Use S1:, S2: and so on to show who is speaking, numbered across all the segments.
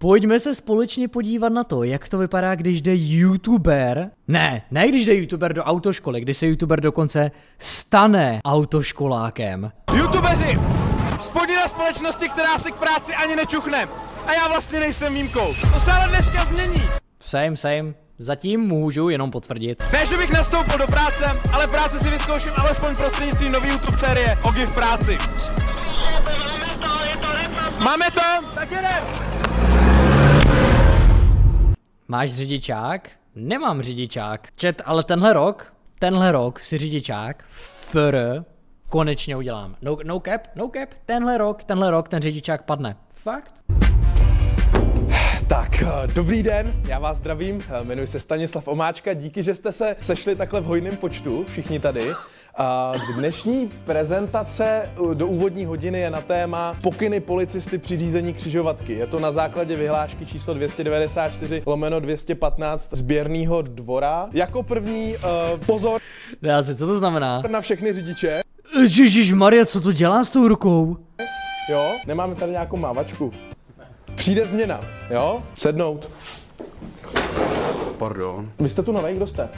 S1: Pojďme se společně podívat na to, jak to vypadá, když jde YouTuber. Ne když jde YouTuber do autoškoly, když se YouTuber dokonce stane autoškolákem.
S2: YouTubeři! Spodina společnosti, která si k práci ani nečuchne. A já vlastně nejsem výjimkou. To se ale dneska změní.
S1: Same. Zatím můžu jenom potvrdit.
S2: Ne, že bych nastoupil do práce, ale práci si vyzkouším alespoň prostřednictvím nový YouTube série Ogi v práci. Máme to? Tak jedem!
S1: Máš řidičák? Nemám řidičák. Čet, ale tenhle rok si řidičák konečně udělám. No cap, tenhle rok ten řidičák padne. Fakt?
S2: Tak, dobrý den, já vás zdravím, jmenuji se Stanislav Omáčka, díky, že jste se sešli takhle v hojném počtu, všichni tady. Dnešní prezentace do úvodní hodiny je na téma pokyny policisty při řízení křižovatky. Je to na základě vyhlášky číslo 294/215 sběrného dvora. Jako první pozor
S1: Co to znamená?
S2: na všechny řidiče.
S1: Ježišmarja, co to dělá s tou rukou?
S2: Jo, nemáme tady nějakou mávačku. Přijde změna, jo? Sednout.
S3: Pardon.
S2: Vy jste tu nový, kdo jste?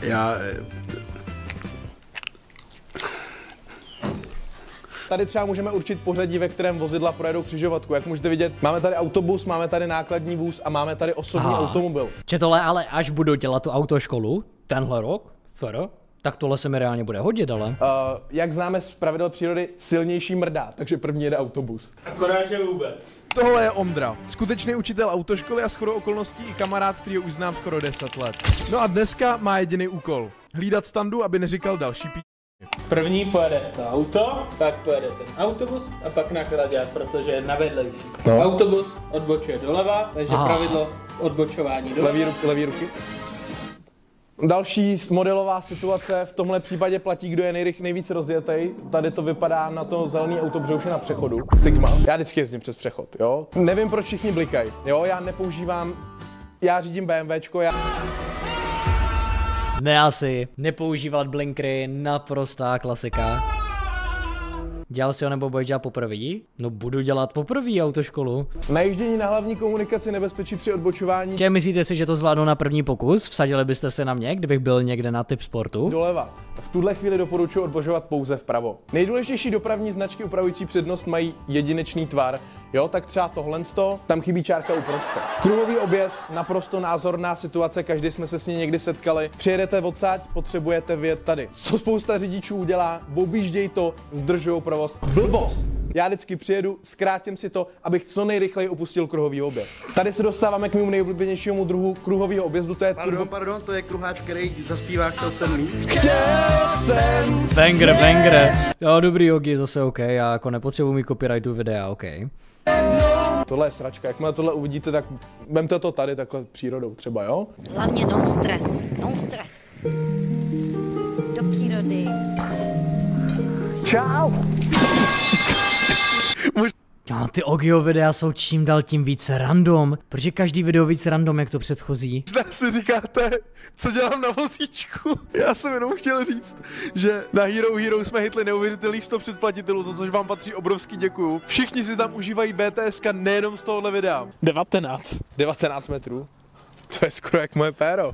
S2: Tady třeba můžeme určit pořadí, ve kterém vozidla projedou křižovatku. Jak můžete vidět, máme tady autobus, máme tady nákladní vůz a máme tady osobní automobil.
S1: Tohle ale až budu dělat tu autoškolu, tenhle rok, tak tohle se mi reálně bude hodit, ale...
S2: Jak známe z pravidel přírody, silnější mrdá, takže první jede autobus.
S4: Akorát, že vůbec.
S2: Tohle je Ondra, skutečný učitel autoškoly a shodou okolností i kamarád, který už znám skoro 10 let. No a dneska má jediný úkol. Hlídat Standu, aby neříkal další
S4: První pojede to auto, pak pojede ten autobus a pak nakladět, protože je na vedlejší. No. Autobus odbočuje doleva, takže pravidlo odbočování doleva.
S2: Levý ruky. Další modelová situace, v tomhle případě platí, kdo je nejvíc rozjetej. Tady to vypadá na to zelený auto, protože už je na přechodu. Sigma. Já vždycky jezdím přes přechod, jo. Nevím, proč všichni blikají, jo. Já řídím BMWčko,
S1: Ne asi, nepoužívat blinkry, naprostá klasika. Dělal jsi ho nebo budeš dělat poprvé? No budu dělat poprvé autoškolu.
S2: Najíždění na hlavní komunikaci, nebezpečí při odbočování.
S1: Myslíte si, že to zvládnu na první pokus? Vsadili byste se na mě, kdybych byl někde na typ sportu?
S2: Doleva. V tuhle chvíli doporučuji odbočovat pouze vpravo. Nejdůležitější dopravní značky upravující přednost mají jedinečný tvar. Jo, tak třeba tohle, tam chybí čárka uprostřed. Kruhový objezd, naprosto názorná situace, každý jsme se s ní někdy setkali. Přijedete odsaď, potřebujete vyjet tady. Co spousta řidičů udělá, objížděj to, zdržujou provoz. Blbost! Já vždycky přijedu, zkrátím si to, abych co nejrychleji opustil kruhový objezd. Tady se dostáváme k mému nejoblíbenějšímu druhu kruhového objezdu, to je
S3: Pardon, to je kruháč, který zaspívá Chtěl jsem mít.
S2: Chtěl jsem!
S1: Banger. Jo, dobrý Ogi, zase OK, já jako nepotřebuji mít copyrightu videa, OK.
S2: Tohle je sračka, jakmile tohle uvidíte, tak vemte to tady takhle přírodou třeba, jo?
S5: Hlavně no stres. Do přírody.
S2: Čau!
S1: Ty Ogio videa jsou čím dál tím více random, protože každý video víc random jak to předchozí.
S2: Možná si říkáte, co dělám na vozíčku. Já jsem jenom chtěl říct, že na Hero jsme hitli neuvěřitelných 100 předplatitelů, za což vám patří obrovský děkuju. Všichni si tam užívají BTSka nejenom z tohohle videa. 19 metrů. To je skoro jak moje péro.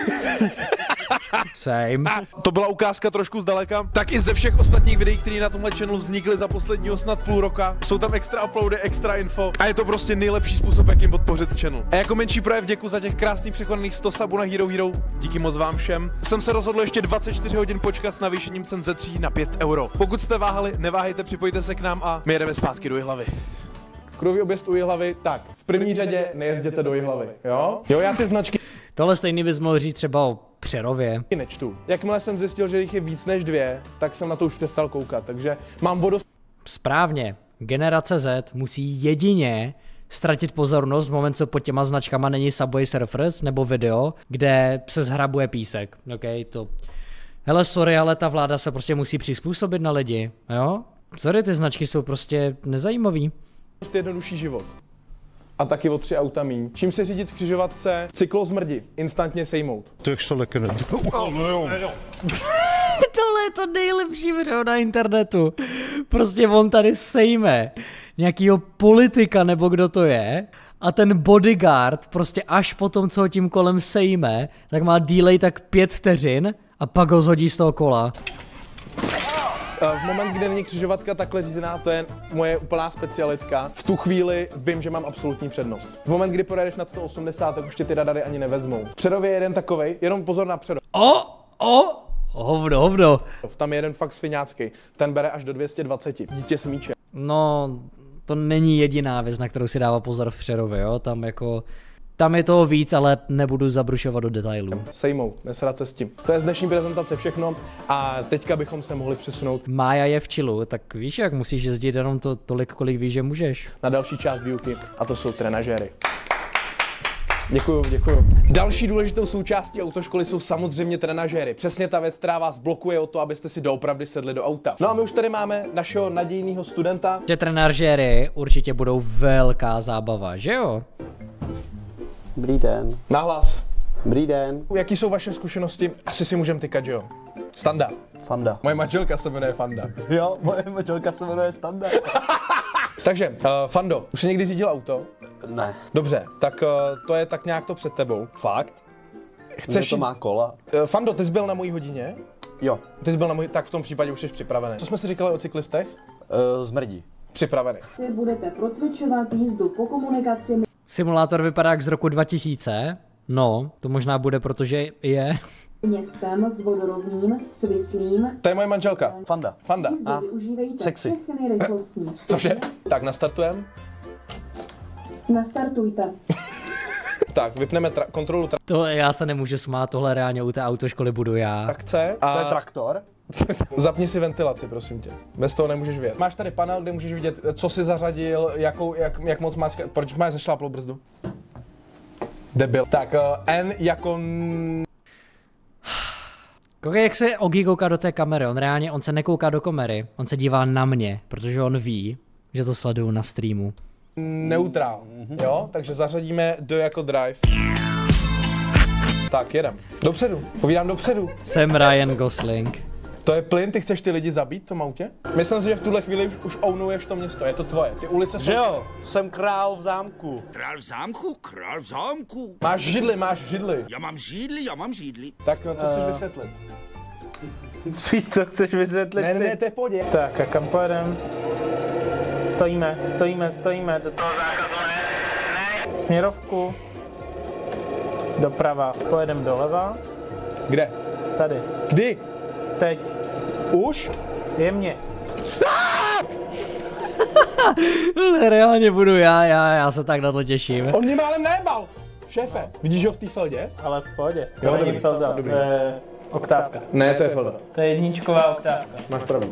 S1: Same.
S2: To byla ukázka trošku zdaleka. Tak i ze všech ostatních videí, které na tomhle channelu vznikly za posledního snad půl roka. Jsou tam extra uploady, extra info a je to prostě nejlepší způsob, jak jim podpořit channel. A jako menší projev děkuji za těch krásných překonaných 100 subů na Hero. Díky moc vám všem. Jsem se rozhodl ještě 24 hodin počkat s navýšením cen ze 3 na 5 euro. Pokud jste váhali, neváhejte, připojte se k nám a my jedeme zpátky do Jihlavy. Kruhový objezd u Jihlavy, tak v první řadě nejezděte do Jihlavy, jo? Jo, já ty značky
S1: Tohle stejný bys mohl říct třeba o Přerově.
S2: Nečtu. Jakmile jsem zjistil, že jich je víc než 2, tak jsem na to už přestal koukat, takže mám vodost.
S1: Správně. Generace Z musí jedině ztratit pozornost v moment, co pod těma značkama není Subway Surfers nebo video, kde se zhrabuje písek. Okay, to... Hele, sorry, ale ta vláda se prostě musí přizpůsobit na lidi, jo? Sorry, ty značky jsou prostě nezajímavý.
S2: Jednodušší život. A taky o 3 auta míň. Čím se řídit v křižovatce? Cyklozmrdi. Instantně sejmout.
S3: To je čo lekker.
S1: Tohle je to nejlepší video na internetu. Prostě on tady sejme nějakýho politika nebo kdo to je A ten bodyguard prostě až po tom, co ho tím kolem sejme, tak má delay tak 5 vteřin a pak ho zhodí z toho kola.
S2: V moment, kdy není křižovatka takhle řízená, to je moje úplná specialitka. V tu chvíli vím, že mám absolutní přednost. V moment, kdy pojedeš nad 180, tak už tě ty radary ani nevezmou. V Přerově je jeden takovej, jenom pozor na Přerov.
S1: Hovno.
S2: Tam je jeden fakt sviňácký, ten bere až do 220, dítě s míčem.
S1: No, to není jediná věc, na kterou si dává pozor v Přerově, jo, tam je toho víc, ale nebudu zabrušovat do detailů.
S2: Sejmou, nesrat se s tím. To je z dnešní prezentace všechno a teďka bychom se mohli přesunout.
S1: Mája je v chillu, tak víš, jak musíš jezdit jenom tolik, kolik víš, že můžeš.
S2: Na další část výuky a to jsou trenažéry. Děkuju. Další důležitou součástí autoškoly jsou samozřejmě trenažéry. Přesně ta věc, která vás blokuje o to, abyste si doopravdy sedli do auta. No a my už tady máme našeho nadějného studenta.
S1: Že trenažéry určitě budou velká zábava, že jo?
S3: Dobrý den.
S2: Nahlas.
S3: Dobrý den.
S2: Jaký jsou vaše zkušenosti? Asi si můžeme tykat, že jo? Standa.
S3: Fanda.
S2: Moje manželka se jmenuje Fanda.
S3: Jo, moje manželka se jmenuje Standa.
S2: Takže, Fando, už jsi někdy řídil auto?
S3: Ne.
S2: Dobře, tak to je tak nějak to před tebou.
S3: Fakt?
S2: Chceš
S3: to má kola?
S2: Fando, ty jsi byl na mojí hodině?
S3: Jo.
S2: Ty jsi byl na mojí, tak v tom případě už jsi připravený. Co jsme si říkali o cyklistech?
S3: Zmrdí.
S2: Připravený.
S6: Budete procvičovat jízdu po komunikaci.
S1: Simulátor vypadá jak z roku 2000. No, to možná bude, protože je.
S6: Městem s vodorovným, svislým.
S2: To je moje manželka.
S3: Fanda.
S2: Fanda.
S6: Jízdu využívejte
S3: Sexy.
S6: všechny rychlostní stupně.
S2: Cože? Tak nastartujeme.
S6: Nastartujte.
S2: Tak, vypneme kontrolu
S1: To já se nemůžu smát, tohle reálně u té autoškoly budu já.
S2: trakce.
S3: To je traktor?
S2: Zapni si ventilaci, prosím tě. Bez toho nemůžeš vyjet. Máš tady panel, kde můžeš vidět, co jsi zařadil, jak moc máš, proč máš zašláplou brzdu? Debil. Tak, N jako...
S1: Koukej, jak se Ogi kouká do té kamery, on se nekouká do kamery, on se dívá na mě, protože on ví, že to sleduju na streamu.
S2: Neutrál, jo? Takže zařadíme D jako drive. Tak, jedem. Dopředu, povídám dopředu.
S1: Jsem Ryan Gosling.
S2: To je plyn, ty chceš ty lidi zabít v tom autě? Myslím si, že v tuhle chvíli už ownuješ to město, je to tvoje. Ty ulice jsou...
S3: Že jo, jsem král v zámku.
S7: Král v zámku, král v zámku.
S2: Máš židli.
S7: Já mám židli.
S2: Tak co chceš vysvětlit?
S4: Spíš co chceš vysvětlit
S2: Ne, to je v pohodě.
S4: Tak a kam pojedem? Stojíme, do toho zákazu ne. Směrovku. Doprava, pojedem doleva.
S2: Kde?
S4: Tady.
S2: Kdy?
S4: Teď.
S2: Už?
S4: Jemně.
S1: Reálně budu já se tak na to těším.
S2: On mě málem najebal. Šéfe, vidíš ho v té feldě?
S4: Ale v pohodě.
S2: Jo,
S4: To není
S2: dobrý,
S4: felda,
S2: dobrý.
S4: to je oktávka.
S2: Ne, to je felda.
S4: To je jedničková oktávka.
S2: Máš pravdu.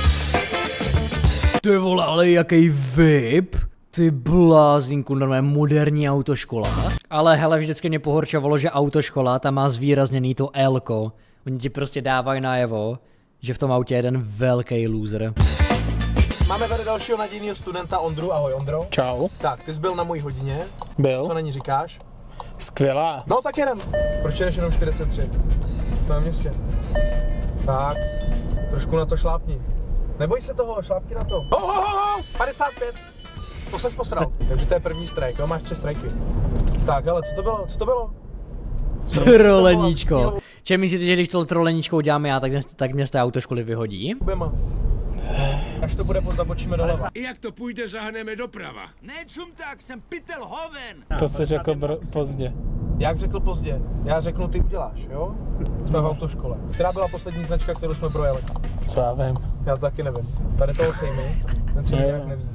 S1: Ty vole, ale jaký VIP. Ty blázínku, normálně moderní autoškola. Ale hele, vždycky mě pohorčovalo, že autoškola tam má zvýrazněný to L-ko. Oni ti prostě dávají najevo, že v tom autě je jeden velký loser.
S2: Máme tady dalšího nadějného studenta Ondru. Ahoj Ondro.
S4: Čau.
S2: Tak, ty jsi byl na mojí hodině.
S4: Byl.
S2: Co na ní říkáš?
S4: Skvělá.
S2: No tak jedem. Proč jdeš jenom 43? To je městě. Tak, trošku na to šlápni. Neboj se toho, šlápni na to. 55. To ses postral. Takže to je první strike, jo, máš 3 strajky. Tak, ale co to bylo?
S1: Troleníčko. Čem myslíte, že když to troleníčko uděláme já, tak mě z té autoškoly vyhodí?
S2: Oběma. Až to bude, zabočíme doleva.
S7: Jak to půjde, zahneme doprava. Ne, čum tak, jsem pytel hoven.
S4: To se řekl pozdě.
S2: Jak řekl pozdě? Já řeknu, ty uděláš, jo? Jsme v autoškole. Která byla poslední značka, kterou jsme projeli?
S4: Co já vím.
S2: Já to taky nevím. Tady toho sejmi, ten se mi nějak neví.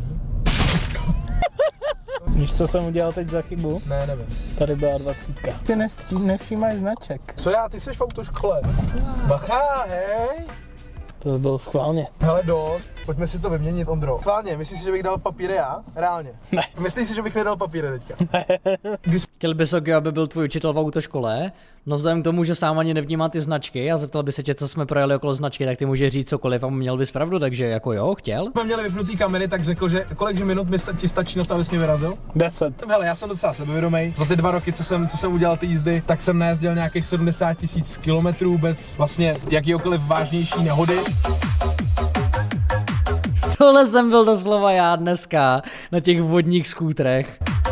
S4: Víš, co jsem udělal teď za chybu?
S2: Ne, nevím.
S4: Tady byla 20. Ty nevšímáš značek.
S2: Co já, ty jsi v autoškole? Bacha, hej!
S4: To bylo schválně.
S2: Hele, dost. Pojďme si to vyměnit, Ondro. Schválně, myslíš si, že bych dal papíry já? Reálně?
S4: Ne.
S2: Myslíš si, že bych nedal papíry teďka?
S4: Ne.
S1: Chtěl bys, aby byl tvůj učitel v autoškole, no vzhledem k tomu, že sám ani nevnímá ty značky a zeptal by se tě, co jsme projeli okolo značky, tak ty může říct cokoliv a měl bys pravdu, takže jako jo, chtěl.
S2: Jsme měli vypnutý kamery, tak řekl, že kolik minut ti stačí na to, abys mě vyrazil?
S4: 10.
S2: Hele, já jsem docela sebevědomý. Za ty 2 roky, co jsem udělal ty jízdy, tak jsem najezdil nějakých 70 000 kilometrů bez vlastně jakýkoliv vážnější nehody.
S1: Tohle jsem byl doslova já dneska na těch vodních skútrech.
S2: Hele,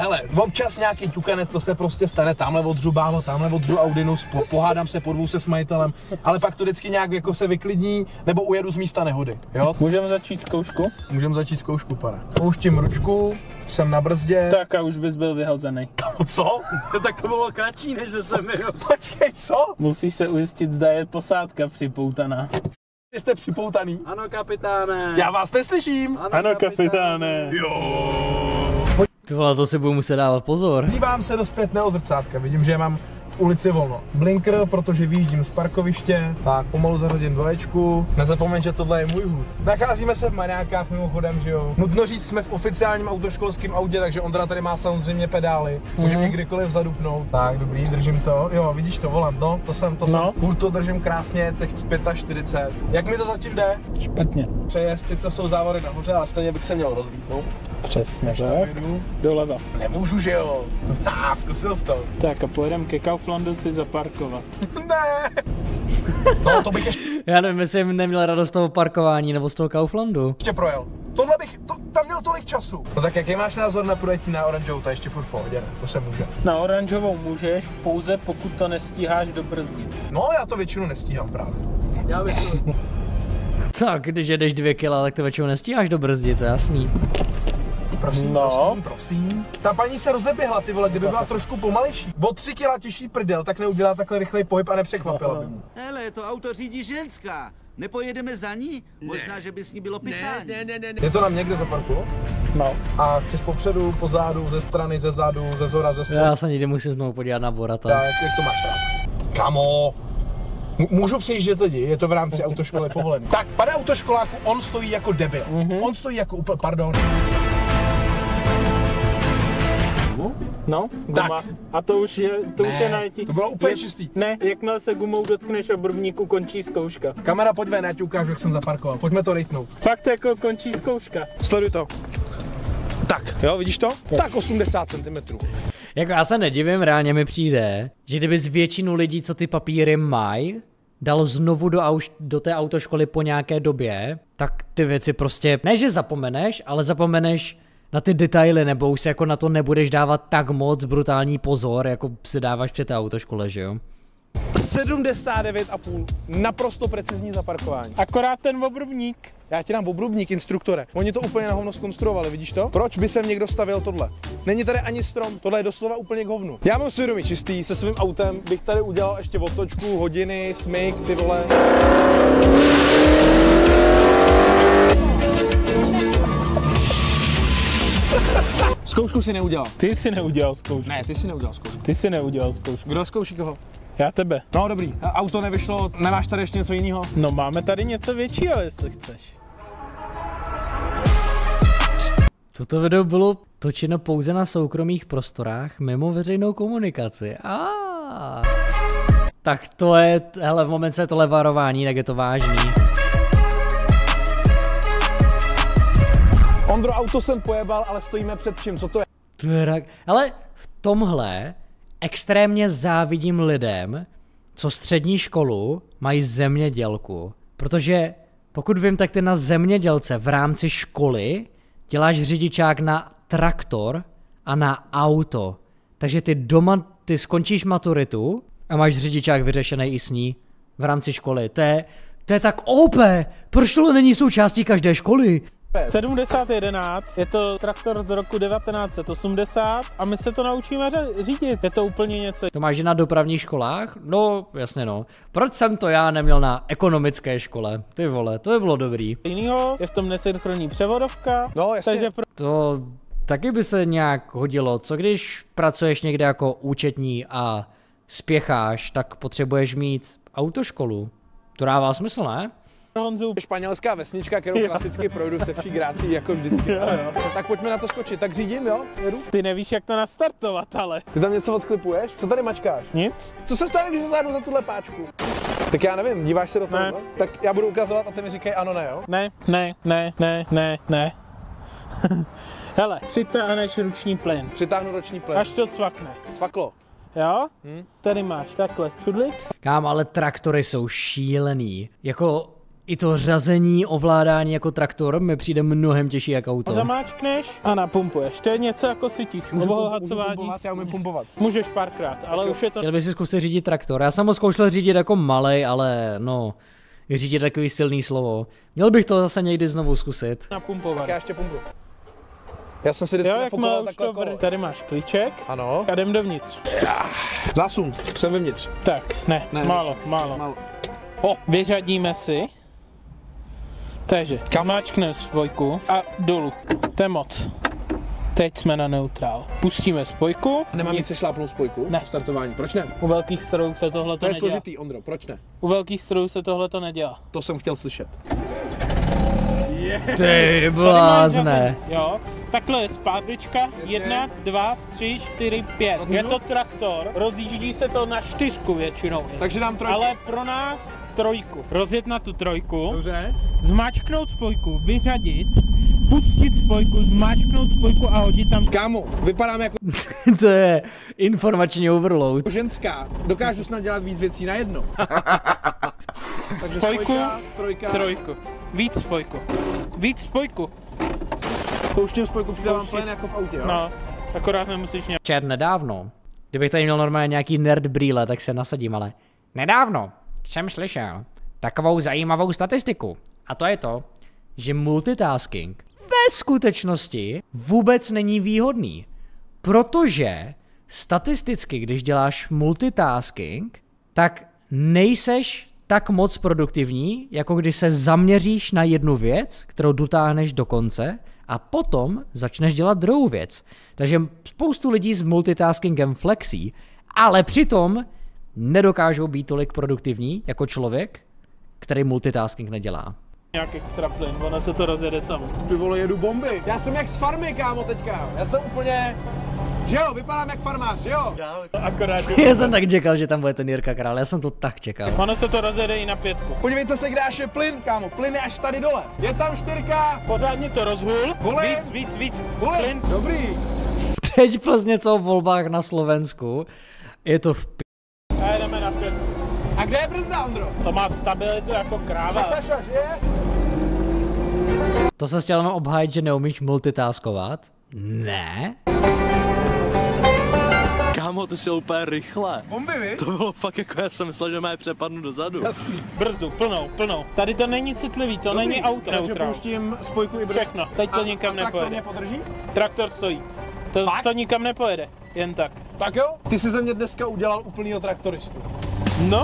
S2: hele, občas nějaký ťukanec, to se prostě stane, tamhle odřu bálo, tamhle odřu Audinus, pohádám se, podvů se s majitelem, ale pak to vždycky nějak jako se vyklidní, nebo ujedu z místa nehody, jo?
S4: Můžeme začít zkoušku?
S2: Můžeme začít zkoušku, pane. Pouštím ručku, jsem na brzdě.
S4: Tak a už bys byl vyhozený.
S2: Co?
S3: Tak to bylo kratší, než že jsem byl.
S2: Počkej, co?
S4: Musíš se ujistit, zda je posádka připoutaná.
S2: Vy jste připoutaný?
S3: Ano, kapitáne.
S2: Já vás neslyším.
S4: Ano, kapitáne.
S1: Ty vole, to si budu muset dávat pozor.
S2: Dívám se do zpětného zrcátka, vidím, že mám v ulici volno. Blinker, protože vyjíždím z parkoviště, tak pomalu zařadím dvoječku. Nezapomeň, že tohle je můj hůd. Nacházíme se v Mariánkách mimochodem, že jo. Nutno říct, jsme v oficiálním autoškolském autě, takže Ondra tady má samozřejmě pedály. Může mě kdykoliv zadupnout. Tak, dobrý, držím to. Jo, vidíš to, volant, no, to jsem. Furt to držím krásně, teď 45. Jak mi to zatím jde?
S4: Špatně.
S2: Přejezd, sice jsou závody nahoře, ale stejně bych se měl rozlítnout.
S4: Přesně tak. Doleva.
S2: Nemůžu, že jo. Zkusil jsi to.
S4: Tak a pojedeme ke Kauflandu si zaparkovat.
S2: Ne. No, to bych ještě
S1: Já nevím, jestli jsem neměl radost z toho parkování nebo z toho Kauflandu.
S2: projel. Tohle bych, tam měl tolik času. No tak jaký máš názor na projetí na oranžovou? To je ještě furt v pohodě, ne? To se může.
S4: Na oranžovou můžeš, pouze pokud to nestíháš dobrzdit.
S2: No, já to většinu nestíhám právě.
S3: Já bych to...
S1: Tak, když jedeš 2 kila, tak to většinou nestíháš do brzdy, to je jasný.
S2: Prosím,
S4: No.
S2: prosím. Ta paní se rozeběhla, ty vole, kdyby byla trošku pomalejší. O 3 kila těžší prdel, tak neudělá takhle rychlej pohyb a nepřekvapila by mu.
S7: Hele, to auto řídí ženská. Nepojedeme za ní? Možná, že by s ní bylo pichání.
S6: Ne.
S2: Je to na mě, kde zaparkuju?
S4: No.
S2: A chceš popředu, pozadu, ze strany, ze zadu, ze zhora, ze spodu.
S1: Já se někdy musím znovu podívat na Borata.
S2: Tak, jak to máš rád? Kamo! Můžu přejíždět lidi, je to v rámci autoškoly povolený. Tak, pane autoškoláku, on stojí jako debil. On stojí jako úplně, pardon.
S4: No,
S2: Tak.
S4: guma. A to už je najetí.
S2: To bylo úplně čistý.
S4: Ne, jakmile se gumou dotkneš obrubníku, končí zkouška.
S2: Kamera, pojď ven, já ti ukážu, jak jsem zaparkoval. Pojďme to rejtnout.
S4: Fakt jako končí zkouška.
S2: Sleduj to. Tak, jo, vidíš to? Tak 80 cm.
S1: Jako já se nedivím, reálně mi přijde, že kdyby z většinu lidí, co ty papíry mají, dal znovu do té autoškoly po nějaké době, tak ty věci prostě, ne že zapomeneš, ale zapomeneš na ty detaily, nebo už se jako na to nebudeš dávat tak moc brutální pozor, jako se dáváš při té autoškole, že jo?
S2: 79,5. Naprosto precizní zaparkování.
S4: Akorát ten obrubník.
S2: Já ti dám obrubník, instruktore. Oni to úplně na hovno zkonstruovali, vidíš to? Proč by sem někdo stavil tohle? Není tady ani strom, tohle je doslova úplně k hovnu. Já mám svědomí čistý, se svým autem bych tady udělal ještě otočku, hodiny, smyk, ty vole. Zkoušku si neudělal.
S4: Ty jsi neudělal zkoušku.
S2: Ne, ty si neudělal zkoušku.
S4: Ty jsi neudělal zkoušku.
S2: Kdo zkouší koho?
S4: Já tebe.
S2: No dobrý, auto nevyšlo, nemáš tady ještě něco jiného?
S4: No máme tady něco většího, jestli chceš.
S1: Toto video bylo točeno pouze na soukromých prostorách mimo veřejnou komunikaci. Tak to je, hele, v momentě je tohle varování, tak je to vážný.
S2: Ondro, auto jsem pojebal, ale stojíme před čím, co to je?
S1: Ale v tomhle extrémně závidím lidem, co střední školu mají zemědělku. Protože pokud vím, tak ty na zemědělce v rámci školy děláš řidičák na traktor a na auto. Takže ty skončíš maturitu a máš řidičák vyřešený i s ní v rámci školy. To je tak OP! Proč tohle není součástí každé školy?
S4: 7011, je to traktor z roku 1980 a my se to naučíme řídit. Je to úplně něco.
S1: To máš na dopravních školách? No, jasně no. Proč jsem to já neměl na ekonomické škole? Ty vole, to by bylo dobrý.
S4: Jinýho, je v tom nesynchronní převodovka.
S2: No, jasně.
S4: Takže
S1: To taky by se nějak hodilo. Co když pracuješ někde jako účetní a spěcháš, tak potřebuješ mít autoškolu. To dává smysl, ne?
S4: Honzu,
S2: Španělská vesnička, kterou klasicky projdu se vší grácí, jako vždycky. Tak pojďme na to skočit, tak řídím, jo? Jedu.
S4: ty nevíš, jak to nastartovat, ale.
S2: Ty tam něco odklipuješ? Co tady mačkáš?
S4: Nic?
S2: Co se stane, když se zatáhnu za tuhle páčku? Tak já nevím, díváš se do toho?
S4: Ne.
S2: No? Tak já budu ukazovat a ty mi říkej ano, ne, jo?
S4: Ne. Hele, přitáhneš ruční plyn.
S2: Přitáhnu roční plyn.
S4: Až to cvakne.
S2: Cvaklo.
S4: Jo? Tady máš takhle čudlik.
S1: Kámo, ale traktory jsou šílený. Jako I to řazení, ovládání jako traktor mi přijde mnohem těžší jak auto.
S4: Zamáčkneš a napumpuješ. To je něco jako sytič. Obohacování.
S2: Já umím pumpovat.
S4: Můžeš párkrát, ale už je to...
S1: Chtěl bych si zkusit řídit traktor. Já jsem ho zkoušel řídit jako malej, ale no, řídit takový silný slovo. Měl bych to zase někdy znovu zkusit.
S4: Napumpovat.
S2: Tak já ještě pumpu. Já jsem si vždycky nafukoval takhle kolo.
S4: Tady máš klíček.
S2: Ano.
S4: A jdem dovnitř.
S2: Zásun, jsem vevnitř.
S4: Tak, ne, málo. Vyřadíme si. Takže, máčkneme spojku a dolů. To je moc. Teď jsme na neutrál. Pustíme spojku.
S2: Nemám nic se šlápnout spojku?
S4: Ne.
S2: Startování. Proč ne?
S4: U velkých strojů se tohle
S2: To je
S4: nedělá.
S2: složitý, Ondro, proč ne?
S4: U velkých strojů se tohle nedělá.
S2: To jsem chtěl slyšet.
S1: Ty blázne.
S4: Jo, takhle je zpátečka. 1, 2, 3, 4, 5. Je to traktor, rozjíždí se to na 4 většinou.
S2: Takže dám trojku.
S4: Ale pro nás 3. Rozjet na tu 3.
S2: Dobře.
S4: Zmáčknout spojku, vyřadit, pustit spojku, zmáčknout spojku a hodit tam.
S2: Kámo, vypadám jako
S1: To je informační overload.
S2: ženská. Dokážu snad dělat víc věcí na jedno. Takže
S4: Spojku,
S2: trojka.
S4: 3. Víc spojku. Víc spojku.
S2: Pouštím spojku, přidávám plyn jako v autě, jo?
S4: No, akorát nemusíš nějak.
S1: Čet nedávno. Kdybych tady měl normálně nějaký nerd brýle, tak se nasadím, ale nedávno jsem slyšel takovou zajímavou statistiku. A to je to, že multitasking ve skutečnosti vůbec není výhodný. Protože statisticky, když děláš multitasking, tak nejseš tak moc produktivní, jako když se zaměříš na jednu věc, kterou dotáhneš do konce a potom začneš dělat druhou věc. Takže spoustu lidí s multitaskingem flexí, ale přitom nedokážou být tolik produktivní jako člověk, který multitasking nedělá.
S4: Nějak extra plyn, ono se to rozjede samo.
S2: Ty vole, jedu bomby. Já jsem jak z farmy, kámo, teďka. Já jsem úplně... Že jo, vypadám jak farmář, že jo?
S4: Akorát.
S1: Já jsem tak čekal, že tam bude ten Jirka Král, já jsem to tak čekal.
S4: Ono se to rozjede i na 5.
S2: Podívejte se, kde až je plyn, kámo. Plyn je až tady dole. Je tam 4.
S4: Pořádně to rozhul.
S2: Vole.
S4: Víc.
S2: Vole,
S4: Plyn.
S2: dobrý.
S1: Teď plus něco o volbách na Slovensku. Je to v
S4: A jedeme na 5.
S2: A kde je brzda, Ondro?
S4: To má stabilitu jako kráva.
S2: Saša, že je?
S1: To se chtěl jenom obhájit, že neumíš multitaskovat? Ne.
S3: Kámo, ty jsi úplně rychle.
S2: Bomby, vy?
S3: To bylo fakt jako, já jsem myslel, že má přepadnu dozadu.
S2: Jasný.
S4: Brzdu, plnou. Tady to není citlivý, to není auto.
S2: Takže
S4: Neutral.
S2: pouštím spojku i brzdu.
S4: Všechno, teď to nikam
S2: traktor
S4: nepojede.
S2: mě podrží?
S4: Traktor stojí. To nikam nepojede, jen tak.
S2: Tak jo? Ty jsi ze mě dneska udělal úplnýho traktoristu.
S4: No,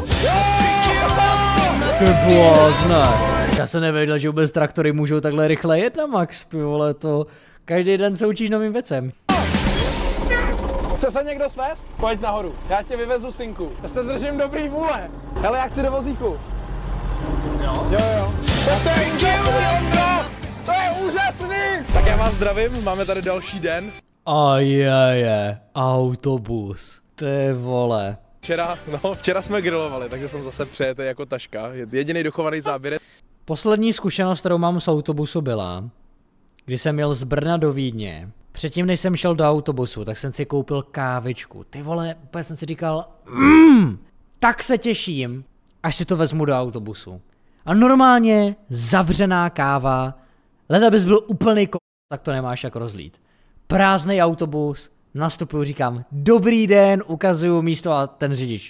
S1: Ty blázne. Já se nevěděl, že vůbec traktory můžou takhle rychle jet na max, ty vole, to... Každý den se učíš novým věcem.
S2: Chce se někdo svést? Pojď nahoru, já tě vyvezu, synku. Já se držím dobrý vůle. Hele, já chci do vozíku. Jo. To je úžasný, Ondro! To je úžasný! Tak já vás zdravím, máme tady další den.
S1: A je, autobus. Ty vole.
S2: Včera jsme grilovali, takže jsem zase přejetý jako taška. Jediný dochovaný záběr.
S1: Poslední zkušenost, kterou mám z autobusu byla, když jsem jel z Brna do Vídně. Předtím, než jsem šel do autobusu, tak jsem si koupil kávičku. Ty vole, úplně jsem si říkal, tak se těším, až si to vezmu do autobusu. A normálně zavřená káva, leda bys byl úplný tak to nemáš jak rozlít. Prázdnej autobus, nastupuju, říkám, dobrý den, ukazuju místo a ten řidič.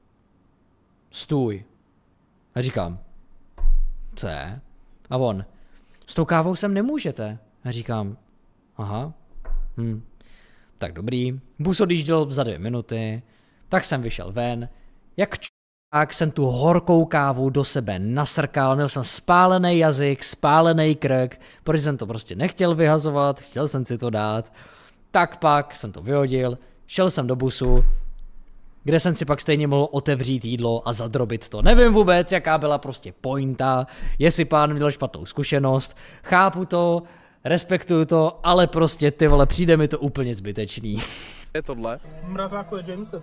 S1: Stůj. A říkám, co je? A on, s tou kávou sem nemůžete. A říkám, aha, tak dobrý. Bus odjížděl za 2 minuty, tak jsem vyšel ven, jak jsem tu horkou kávu do sebe nasrkal, měl jsem spálený jazyk, spálený krk, protože jsem to prostě nechtěl vyhazovat, chtěl jsem si to dát, tak pak jsem to vyhodil, šel jsem do busu, kde jsem si pak stejně mohl otevřít jídlo a zadrobit to. Nevím vůbec, jaká byla prostě pointa, jestli pán měl špatnou zkušenost, chápu to, respektuju to, ale prostě ty vole, přijde mi to úplně zbytečný.
S2: Je tohle.
S4: mrazáku je Jameson.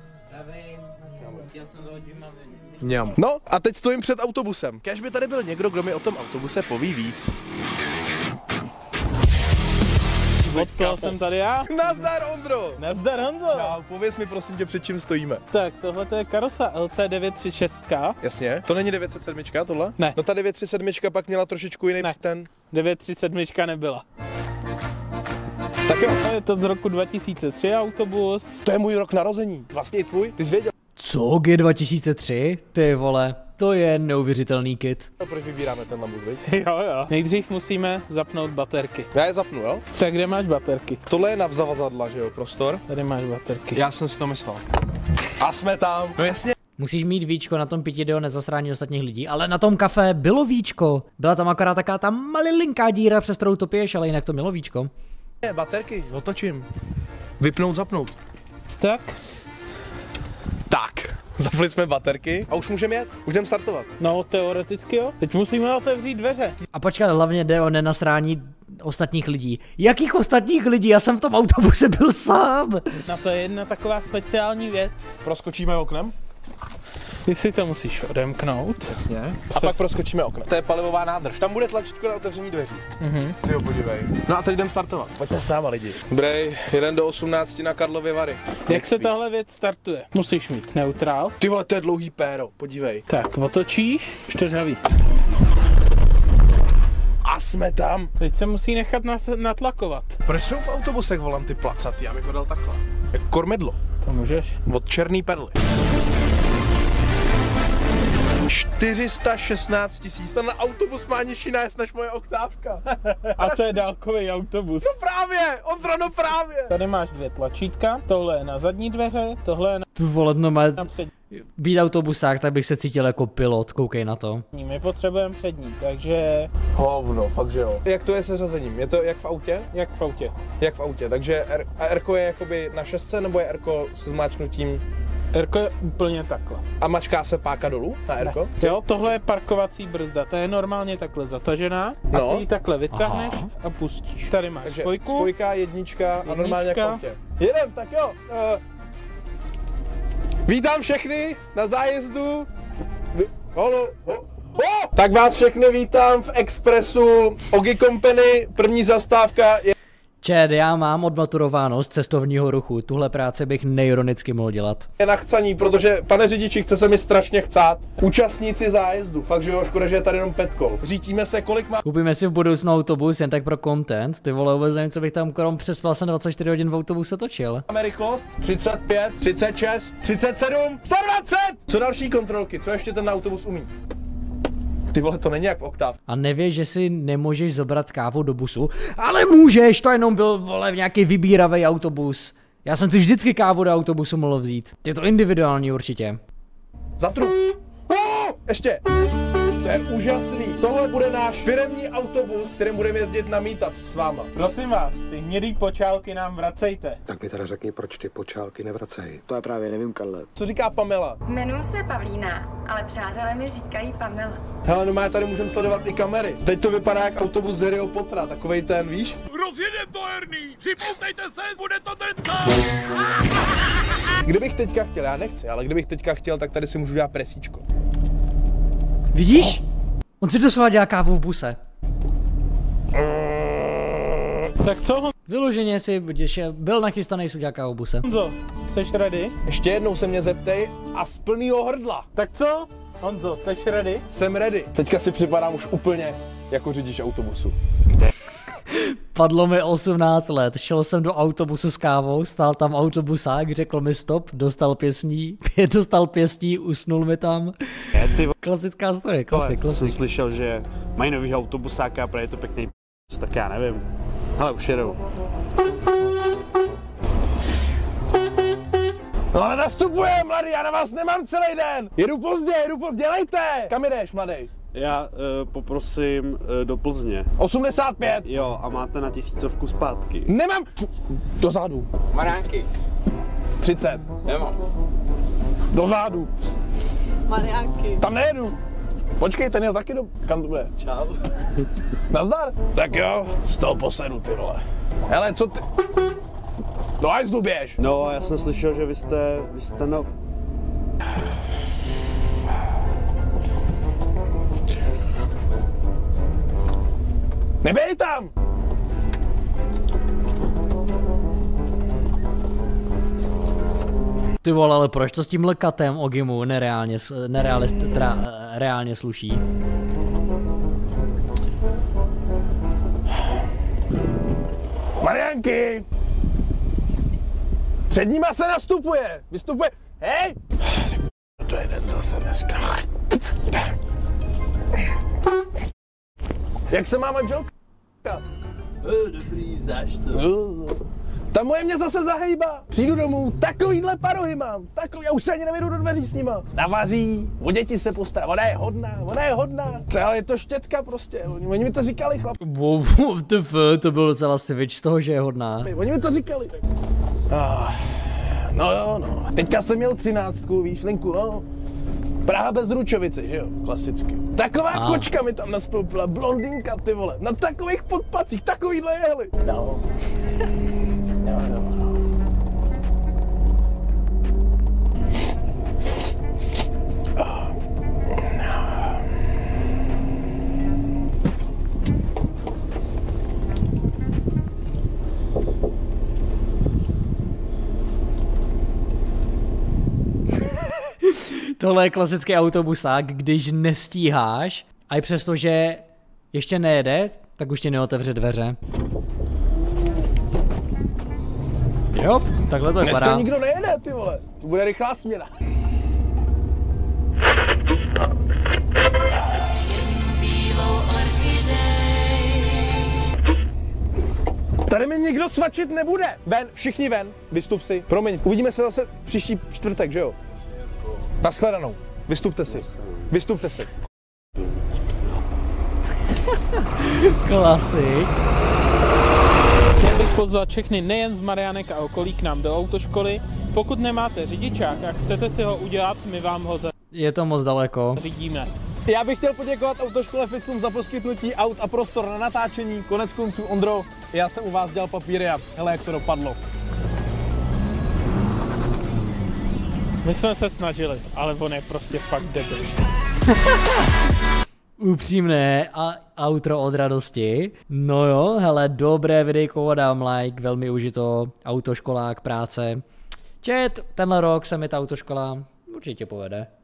S2: No a teď stojím před autobusem. Kéž by tady byl někdo, kdo mi o tom autobuse poví víc.
S4: Od toho jsem tady já.
S2: Nazdar, Ondro!
S4: Nazdar, Honzo.
S2: Čau, pověz mi prosím tě, před čím stojíme.
S4: Tak, tohle je karosa LC936.
S2: Jasně, to není 907, tohle?
S4: Ne.
S2: No ta 937 pak měla trošičku jiný
S4: Ne.
S2: ten.
S4: 937 nebyla.
S2: Tak jo,
S4: Je to z roku 2003 autobus.
S2: to je můj rok narození. Vlastně i tvůj. Ty jsi věděl,
S1: Co, G2003? Ty vole, to je neuvěřitelný kit.
S2: proč vybíráme ten bus, viď?
S4: Jo. Nejdřív musíme zapnout baterky.
S2: Já je zapnu, jo?
S4: Tak kde máš baterky?
S2: Tohle je na zavazadla, že jo, prostor.
S4: Tady máš baterky.
S2: Já jsem si to myslel. A jsme tam. No jasně.
S1: Musíš mít víčko na tom pití do nezasrání ostatních lidí, ale na tom kafe bylo víčko. Byla tam akorát taká ta malilinká díra, přes kterou to piješ, ale jinak to mělo víčko.
S2: Baterky, otočím. Vypnout, zapnout.
S4: Tak,
S2: Tak, zapli jsme baterky a už můžeme jet. Už jdem startovat.
S4: no teoreticky jo. Teď musíme otevřít dveře.
S1: A počkat, hlavně jde o nenasrání ostatních lidí. Jakých ostatních lidí? Já jsem v tom autobuse byl sám.
S4: Na to je jedna taková speciální věc.
S2: Proskočíme oknem.
S4: Ty si to musíš odemknout.
S2: Jasně. A pak proskočíme oknem. To je palivová nádrž. Tam bude tlačítko na otevření dveří. Ty ho podívej. No a teď jdem startovat. Pojďte s náma lidi. Brej, 1 do 18 na Karlově Vary.
S4: Jak se tahle věc startuje? Musíš mít neutrál.
S2: Ty vole, to je dlouhý péro. Podívej.
S4: Tak, otočíš, čtyřhavý.
S2: A jsme tam.
S4: Teď se musí nechat natlakovat.
S2: Proč jsou v autobusech volanty placatý? Já bych ho dal takhle. Jak kormidlo.
S4: To můžeš.
S2: Od černý perly. 416 000. Ten autobus má nižší nájezd než moje oktávka.
S4: A to je dálkový autobus.
S2: Právě, Ondro, právě.
S4: Tady máš dvě tlačítka, tohle je na zadní dveře, tohle je
S1: Tu vole, no má
S4: na přední.
S1: být autobusák, tak bych se cítil jako pilot, koukej na to.
S4: My potřebujeme přední, takže
S2: Hovno, fakt že jo. Jak to je se řazením? Je to jak v autě?
S4: jak v autě.
S2: Jak v autě, takže Rko je jakoby na šestce, nebo je Rko se zmáčknutím
S4: Rko je úplně takhle.
S2: a mačká se páka dolů na Rko?
S4: Jo, tohle je parkovací brzda, ta je normálně takhle zatažená a
S2: No.
S4: ty ji takhle vytáhneš
S1: Aha.
S4: a pustíš. Tady máš
S2: Takže
S4: spojku,
S2: spojka, jednička a normálně jak v
S4: Jednička.
S2: autě. Jedem, tak jo. Vítám všechny na zájezdu. Tak vás všechny vítám v Expressu Ogi Company. První zastávka je
S1: Čed, já mám odmaturováno z cestovního ruchu. Tuhle práci bych neironicky mohl dělat.
S2: na chcaní, protože, pane řidiči, chce se mi strašně chcát. Účastníci zájezdu, fakt že jo, škoda, že je tady jenom petkol. Řítíme se, kolik má
S1: Koupíme si v budoucnu autobus jen tak pro content. Ty vole, vůbec nevím, co bych tam krom přes vlastně 24 hodin v autobuse točil.
S2: Máme rychlost? 35, 36, 37, 120! Co další kontrolky? Co ještě ten autobus umí? Ty vole, to není jak v oktáv.
S1: A nevíš, že si nemůžeš zobrat kávu do busu, ale můžeš, to jenom byl, vole, nějaký vybíravý autobus. Já jsem si vždycky kávu do autobusu mohl vzít. Je to individuální určitě.
S2: Zatrup. Ještě. To je úžasný. Tohle bude náš firemní autobus, kterým budeme jezdit na meetup s váma.
S4: prosím vás, ty hnědý počálky nám vracejte.
S8: Tak mi teda řekni, proč ty počálky nevracejí. To já právě nevím, Karle.
S2: Co říká Pamela?
S9: Jmenuji se Pavlína, ale přátelé mi říkají Pamela.
S2: Hele, no tady můžeme sledovat i kamery. Teď to vypadá jak autobus z Harryho Pottera, takovej ten, víš?
S7: Rozjedem to, Ernie! Připoutejte se, bude to drcat!
S2: Kdybych teďka chtěl, já nechci, ale kdybych teďka chtěl, tak tady si můžu dělat presíčko.
S1: Vidíš? On si doslova dělá kávu v buse.
S4: Tak co,
S1: Vyloženě si, když byl nachystaný, si udělá kávu v buse.
S4: Honzo, seš ready?
S2: Ještě jednou se mě zeptej a z plnýho hrdla.
S4: Tak co? Honzo, seš ready?
S2: Jsem ready. Teďka si připadám už úplně jako řidič autobusu.
S1: Padlo mi 18 let, šel jsem do autobusu s kávou, stál tam autobusák, řekl mi stop, dostal pěstí, usnul mi tam. Klasická story, klasik.
S3: Jsem slyšel, že mají nový autobusáka a právě je to pěkný tak já nevím. Ale už jedou.
S2: No ale nastupuje, mladý, já na vás nemám celý den. Jedu pozdě, dělejte. Kam jdeš, mladý?
S3: Já poprosím do Plzně.
S2: 85.
S3: Jo, a máte na 1000 zpátky.
S2: Nemám. Dozadu.
S10: Maránky.
S2: 30.
S10: Nemám.
S2: Dozadu.
S10: Maránky.
S2: Tam nejedu. Počkej, ten jel taky do... Kam to bude?
S3: Čau.
S2: Nazdar. Tak jo, z toho posedu, ty vole. Hele, co ty... Do hajzlu běž.
S3: No, já jsem slyšel, že vy jste no...
S2: Nebej tam.
S1: Ty vole, ale proč to s tím lekatem Ogimu reálně sluší?
S2: Mariánky! Před nima se nastupuje! Vystupuje! Hej! To je den zase dneska. Jak se má manželka?
S11: Dobrý, znáš to.
S2: Ta moje mě zase zahejba. Přijdu domů, takovýhle parohy mám. Já už se ani nevědu do dveří s nima. Navaří, o děti se postará. Ona je hodná. Ale je to štětka prostě. Oni mi to říkali, chlap.
S1: To byl docela switch z toho, že je hodná.
S2: Oni mi to říkali. No jo, no. Teďka jsem měl 13, víš, Linku, no. Praha bez Ručovice, že jo, klasicky. Taková kočka mi tam nastoupila, blondýnka, ty vole, na takových podpacích, takovýhle jehly. No.
S1: Tohle je klasický autobusák, když nestíháš a i přesto, že ještě nejede, tak už ti neotevře dveře. Jo, takhle to vypadá.
S2: Dnes to nikdo nejede, ty vole. To bude rychlá směna. Tady mi nikdo svačit nebude. Ven, všichni ven, vystup si. Promiň, uvidíme se zase příští čtvrtek, že jo? Naschledanou. Vystupte si.
S1: Klasik.
S4: Chtěl bych pozvat všechny nejen z Mariánek a okolí k nám do autoškoly. Pokud nemáte řidičák a chcete si ho udělat, my vám ho
S1: Je to moc daleko.
S4: zařídíme.
S2: Já bych chtěl poděkovat Autoškole Ficum za poskytnutí aut a prostor na natáčení. Konec konců, Ondro, já jsem u vás dělal papíry a hele, jak to dopadlo.
S4: My jsme se snažili, ale on je prostě fakt debil.
S1: Upřímné a outro od radosti. No jo, hele, dobré videjko, dám like, velmi užito, autoškolák, práce. Čet, tenhle rok se mi ta autoškola určitě povede.